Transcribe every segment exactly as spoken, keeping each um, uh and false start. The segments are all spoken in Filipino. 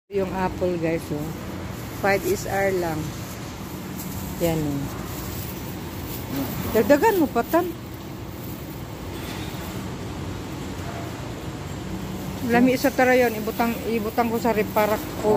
Yung apple guys, oh. five S R lang. Yan, oh. Dagdagan mo patan. Lami isa tara yun. Ibutang, ibutang ko sa reparak ko.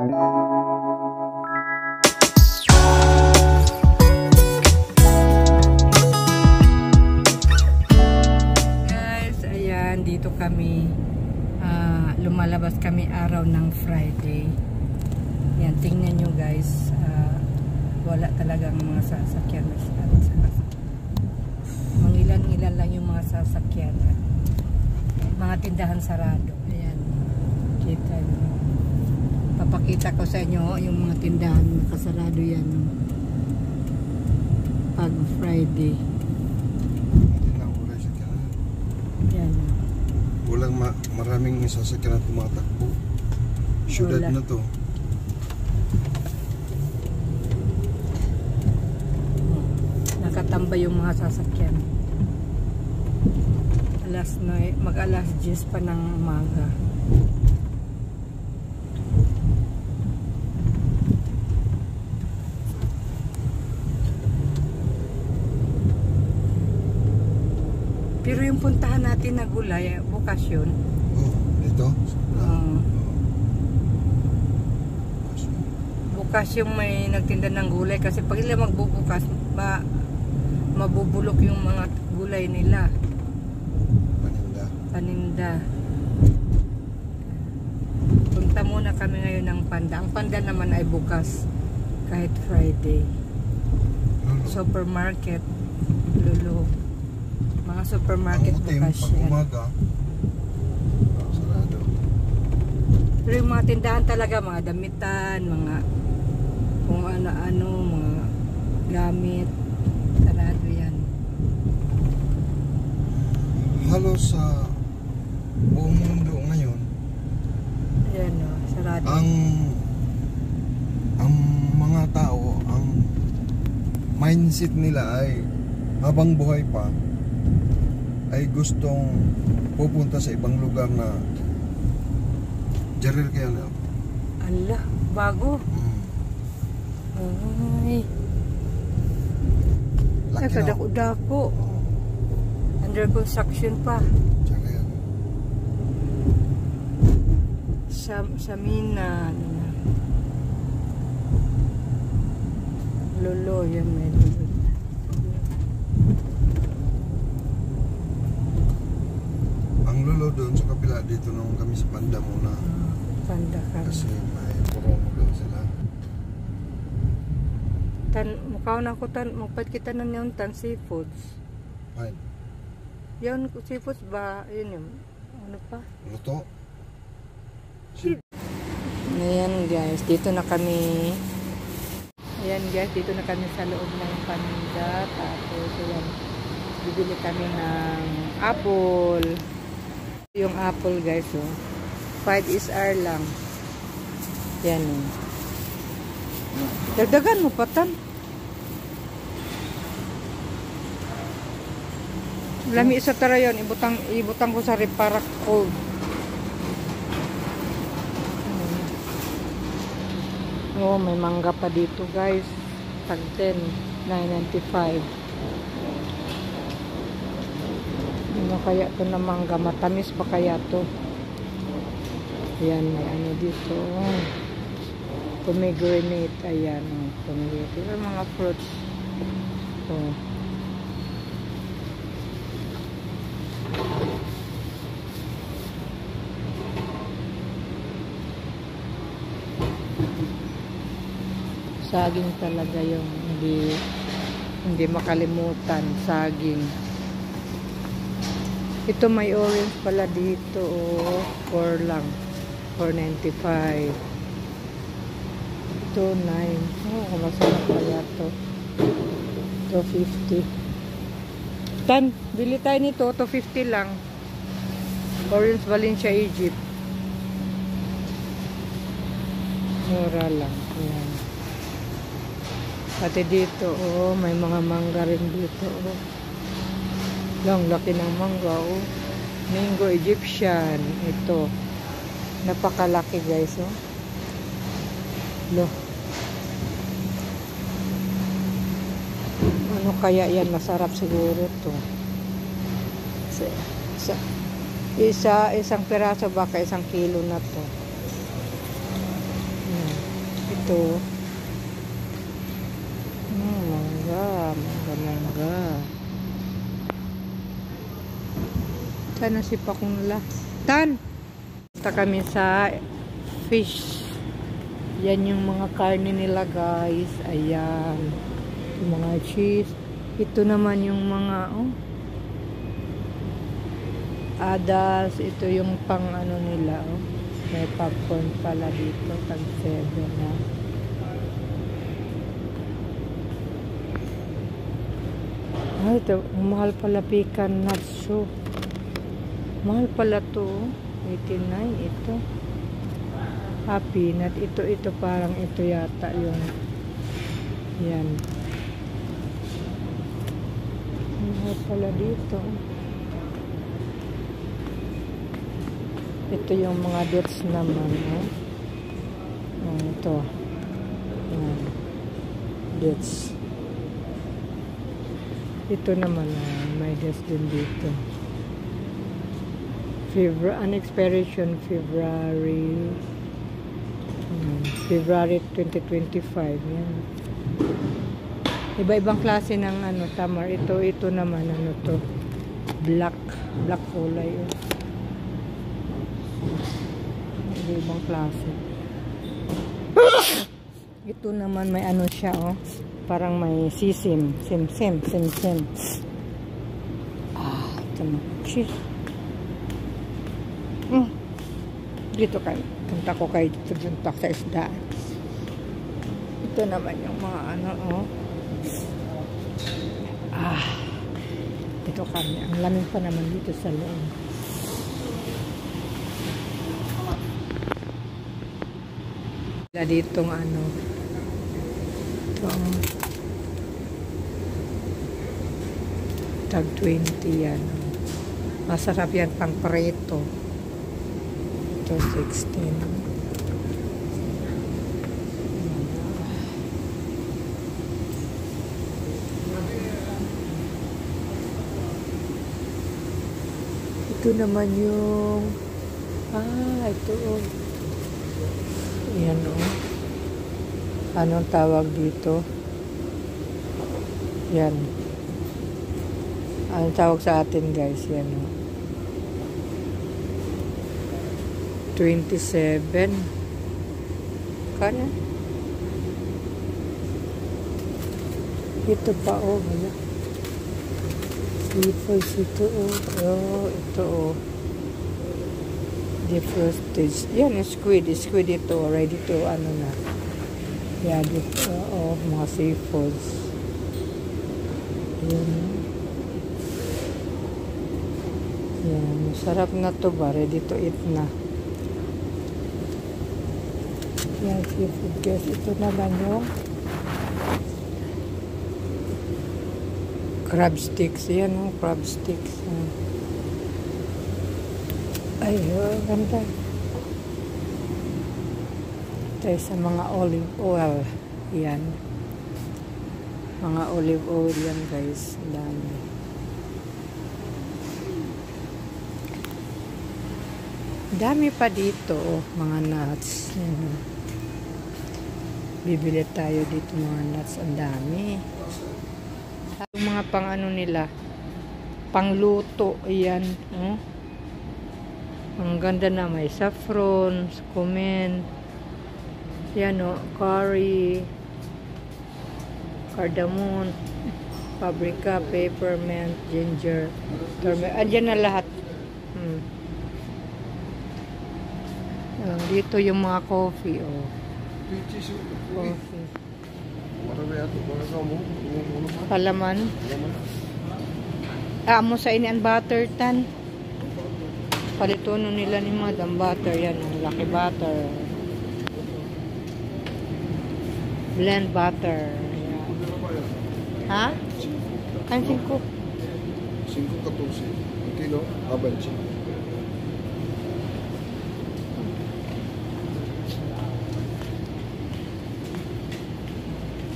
Guys, ayan. Dito kami. Uh, lumalabas kami araw ng Friday. Yan, tingnan nyo guys, uh, wala talagang mga sasakyan masyado. Mangilan-ngilan lang yung mga sasakyan. Mga tindahan sarado. Ayan, kita nyo. Papakita ko sa inyo yung mga tindahan nakasarado yan pag Friday. Yan. Walang ma maraming sasakyan na tumatakbo. Syudad na to. Nakatambay yung mga sasakyan. Alas noy, mag alas diyes pa ng umaga. Pero yung puntahan natin na gulay, bukas yun. Oh, dito? Uh, bukas yung may nagtinda ng gulay kasi pag sila magbubukas, ma mabubulok yung mga gulay nila. Paninda. Paninda. Punta muna kami ngayon ng Panda. Ang Panda naman ay bukas kahit Friday. Lulu. Supermarket. Lulu. Mga supermarket ang bukas pag yan. Umaga, sarado. Pero yung mga tindahan talaga, mga damitan, mga kung ano-ano, mga gamit, sarado yan. Halos sa buong mundo ngayon, Ayan o, sarado. ang ang mga tao, ang mindset nila ay habang buhay pa ay gustong pupunta sa ibang lugar na Jaril kaya na. Ala, bago. Hmm. Ay. Ay, kadako-dako. Under construction pa. Jaril. Sa, sa Minan. Lolo, yan may lolo. Ang lolo doon sa kabila, dito nung kami sa Panda muna. Panda ka. Kasi may promo doon sila. Tan, mukha na ko tan, magpat kita na yung tan seafoods. Fine. Yun, seafoods ba? Yun yung, ano pa? Luto. Ayan guys, dito na kami. Ayan guys, dito na kami sa loob ng Panda. Tapos, ayan, bibili kami ng apple. Yung apple guys, oh. five S R lang. Yan, oh. Dagdagan mo patan. Lami isa tara yun. Ibutang, ibutang ko sa reparak ko. Oh, may mangga pa dito guys. Tag ten, nine ninety-five. Ano kaya to na mangga? Matamis pa kaya to? Ayan, may ano dito. Pomegranate. Ayan, oh, pomegranate. Ito mga fruits. Oh. Saging talaga yung hindi hindi makalimutan. Saging. Ito may orange pala dito, oh, four lang, four ninety-five. Ito nine. Oh, masarap kaya to. two fifty. Tan, bili tayo nito, two fifty lang. Orange Valencia Egypt. Mura lang. Ayan. Pati dito, oh, may mga mangga rin dito, oh. Lang laki ng mangga, oh. Mango Egyptian. Ito. Napakalaki guys, oh. Lo. Ano kaya yan? Masarap siguro to. Sa, sa, isa, isang piraso baka isang kilo na to. Hmm. Ito. Hmm, mangga. Mangga, mangga. Sana si Pakong nila. Tan! Punta kami sa fish. Yan yung mga karne nila guys. Ayan. Yung mga cheese. Ito naman yung mga oh. Adas. Ito yung pang ano nila oh. May popcorn pala dito. Tag seven na. Ay, ito. Mahal pala pecan nuts show. Mahal pala to. eighty-nine ito. Happy nut. Ito, ito parang ito yata yung yan. Mahal pala dito. Ito yung mga dates naman. Eh. Oh, ito. Yan. Dates. Ito naman. Oh, may dates din dito. February, an expiration February hmm, February twenty twenty-five yan. Iba-ibang klase ng ano tamar. Ito, ito naman ano to black, black kulay oh. Iba-ibang klase. Ito naman may ano siya oh. Parang may sisim sim sim sim sim ah, ito na cheese. Hmm. Dito kay punta ko kay tuntak sa isdaan. Ito naman yung mga ano oh. Ah. Ito kami. Ang lamig pa naman dito sa loob. Wala ditong ano. Itong tag twenty yan. Masarap yan pang preto. sixteen. Ito naman yung ah, ito oh. Yan oh. Anong tawag dito? Yan. Anong tawag sa atin guys? Yan oh. twenty-seven. Kaya? Ito pa oh. Wala. Seafoods ito oh. Oh, ito oh. Defrosted. Yan, squid. Squid ito. Ready to ano na. Yeah, dito oh. Mga seafoods. Yan. Yan. Masarap na to ba? Ready to eat na. Yan, seafood guys. Ito naman yung crab sticks. Yan o, oh, crab sticks. Ay, oh, ganda. Tayo sa mga olive oil. Yan. Mga olive oil yan guys. Dami. Dami pa dito, oh, mga nuts. Yan. Bibili tayo dito mga nuts. Ang dami. Yung mga pang ano nila. Pangluto. Ayan. Oh. Ang ganda na. May saffron, cumin. Yan o. Oh, curry. Cardamom. Paprika, peppermint, ginger. Turmeric. Andyan na lahat. Hmm. Uh, dito yung mga coffee. Oh. Coffee. Palaman. Amo sa ini ang butter tan. Palitono nila ni Madam butter yan, lucky butter. Blend butter. Yan. Ha? Ang cinco. cinco catorce. Un kilo, abenchi.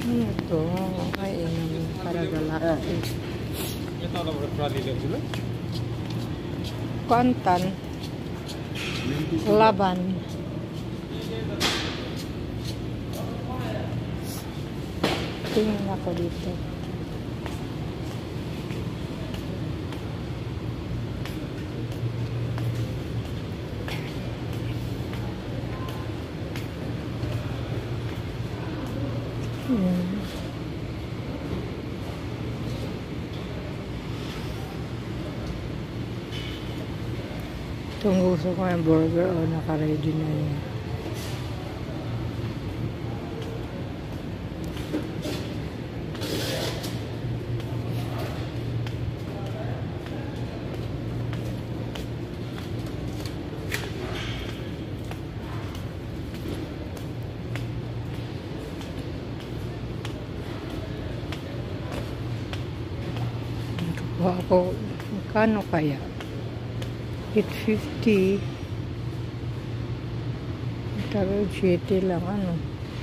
Ano to? Ay, namin para lalaki. Ito lang ulit prali lang sila. Kuantan. Laban. Tingin ako dito. Hmm. Itong gusto ko yung burger o naka-ready na yun. Kuha ako, magkano kaya? eight fifty. Pero city lang, ano.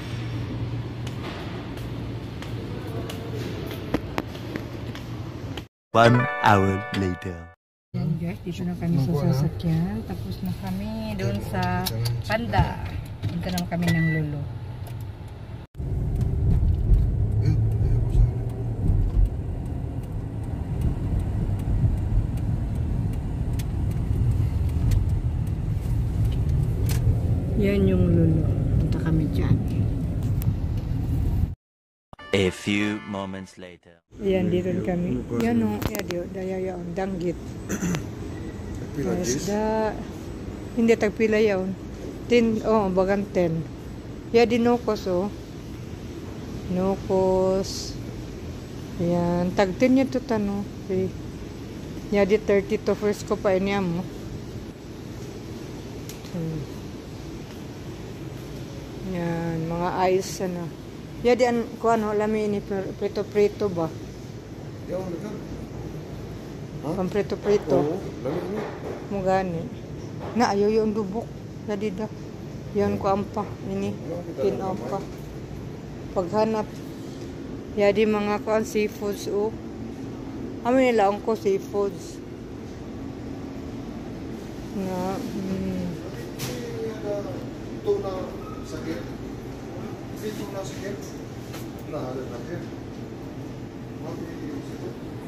One hour later. Yan guys, dito na kami sa sasakyan. Tapos na kami doon sa Panda. Punta naman kami ng Lolo. Yan yung Lolo. Punta kami dyan. A few moments later. Yan, dito kami. Yan o, yan diyo, daya yun, danggit. Isda. Hindi, tagpila yun. Tin, oh, bagang ten. Yan, dinukos oh. Nukos. Yan, tag ten yun to tano. Okay. Yan, di thirty to first ko pa niya mo. Hmm. Yan, mga ice na. Ya di an ko ano lami ini prito-prito ba? Yaw na ka. Pang prito-prito. Oo, lami ni. Mo gani. Na ayo yung dubok. Dadi da. Yan ko ampa ini pinampa. Paghanap. Ya di mga kan seafoods o. Amin nila ang ko seafoods. Na hmm. Tuna sakit. Tuna sakit. Nah, ada sakit. Mati